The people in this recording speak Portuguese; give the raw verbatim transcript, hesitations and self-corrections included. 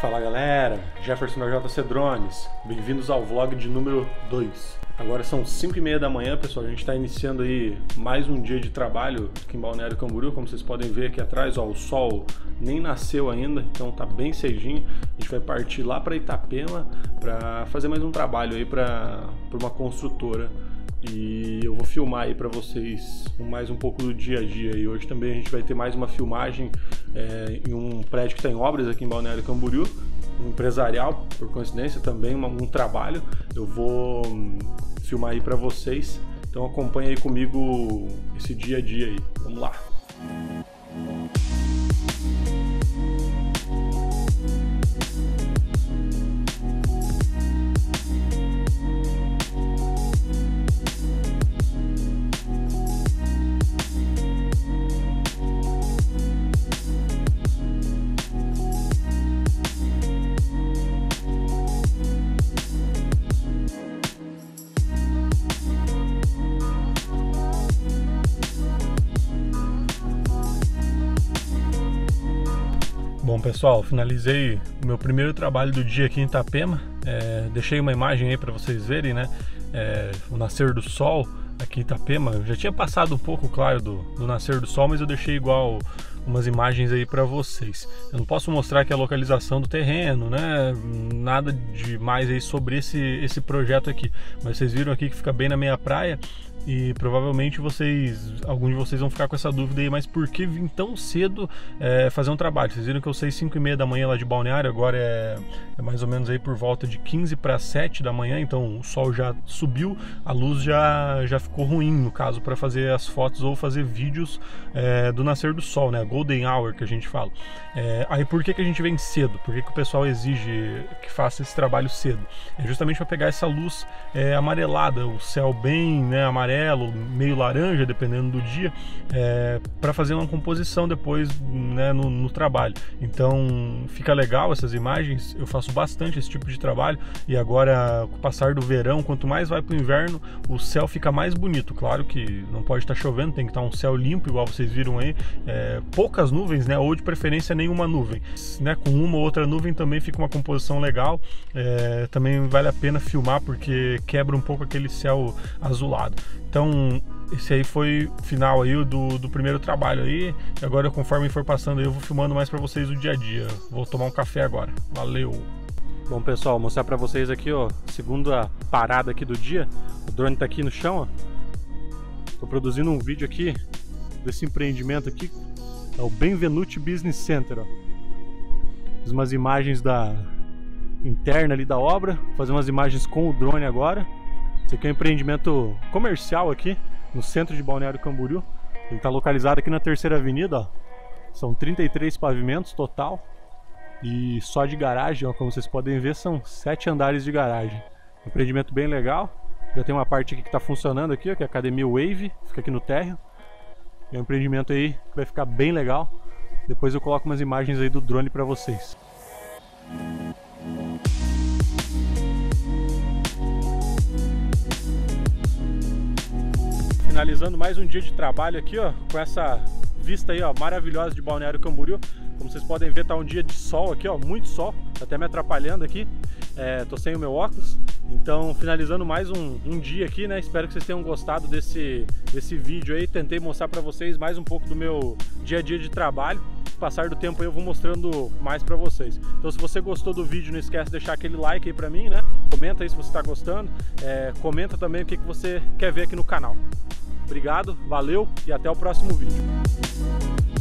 Fala galera, Jefferson da J C Drones, bem-vindos ao vlog de número dois. Agora são cinco e meia da manhã, pessoal, a gente está iniciando aí mais um dia de trabalho aqui em Balneário Camboriú. Como vocês podem ver aqui atrás, ó, o sol nem nasceu ainda, então tá bem cedinho. A gente vai partir lá para Itapema para fazer mais um trabalho aí para uma construtora. E eu vou filmar aí para vocês mais um pouco do dia a dia. E hoje também a gente vai ter mais uma filmagem é, em um prédio que está em obras aqui em Balneário Camboriú, um empresarial, por coincidência, também uma, um trabalho. Eu vou hum, filmar aí para vocês, então acompanha aí comigo esse dia a dia aí. Vamos lá! Bom pessoal, finalizei o meu primeiro trabalho do dia aqui em Itapema. É, deixei uma imagem aí para vocês verem, né? É, o nascer do sol aqui em Itapema. Eu já tinha passado um pouco, claro, do, do nascer do sol, mas eu deixei igual umas imagens aí para vocês. Eu não posso mostrar aqui a localização do terreno, né? Nada de mais aí sobre esse, esse projeto aqui. Mas vocês viram aqui que fica bem na meia praia. E provavelmente vocês, alguns de vocês vão ficar com essa dúvida aí, mas por que vim tão cedo é, fazer um trabalho? Vocês viram que eu saí cinco e meia da manhã lá de Balneário, agora é, é mais ou menos aí por volta de quinze para sete da manhã, então o sol já subiu, a luz já, já ficou ruim, no caso, para fazer as fotos ou fazer vídeos é, do nascer do sol, né? Golden Hour que a gente fala. É, aí por que, que a gente vem cedo? Por que, que o pessoal exige que faça esse trabalho cedo? É justamente para pegar essa luz é, amarelada, o céu bem, né, amarelo, meio laranja, dependendo do dia, é, para fazer uma composição depois, né, no, no trabalho. Então fica legal essas imagens. Eu faço bastante esse tipo de trabalho e agora, com o passar do verão, quanto mais vai para o inverno, o céu fica mais bonito. Claro que não pode estar chovendo, tem que estar um céu limpo, igual vocês viram aí, é, poucas nuvens, né, ou de preferência nenhuma nuvem, né, com uma ou outra nuvem também fica uma composição legal. É, também vale a pena filmar porque quebra um pouco aquele céu azulado. Então esse aí foi o final aí do, do primeiro trabalho aí. E agora, conforme for passando aí, eu vou filmando mais para vocês o dia a dia. Vou tomar um café agora. Valeu! Bom pessoal, vou mostrar para vocês aqui, ó, segunda parada aqui do dia. O drone tá aqui no chão, ó. Tô produzindo um vídeo aqui desse empreendimento aqui. É o Benvenuti Business Center, ó. Fiz umas imagens da interna ali da obra. Vou fazer umas imagens com o drone agora. Esse aqui é um empreendimento comercial aqui no centro de Balneário Camboriú. Ele está localizado aqui na Terceira Avenida, ó. São trinta e três pavimentos total. E só de garagem, ó, como vocês podem ver, são sete andares de garagem. Um empreendimento bem legal. Já tem uma parte aqui que está funcionando aqui, ó, que é a Academia Wave, fica aqui no térreo. É um empreendimento aí que vai ficar bem legal. Depois eu coloco umas imagens aí do drone para vocês. Finalizando mais um dia de trabalho aqui, ó, com essa vista aí, ó, maravilhosa de Balneário Camboriú. Como vocês podem ver, tá um dia de sol aqui, ó, muito sol, tá até me atrapalhando aqui. É, tô sem o meu óculos, então finalizando mais um, um dia aqui, né? Espero que vocês tenham gostado desse, desse vídeo aí. Tentei mostrar para vocês mais um pouco do meu dia a dia de trabalho. Com o passar do tempo aí eu vou mostrando mais para vocês. Então, se você gostou do vídeo, não esquece de deixar aquele like aí para mim, né? Comenta aí se você tá gostando. É, comenta também o que, que você quer ver aqui no canal. Obrigado, valeu e até o próximo vídeo.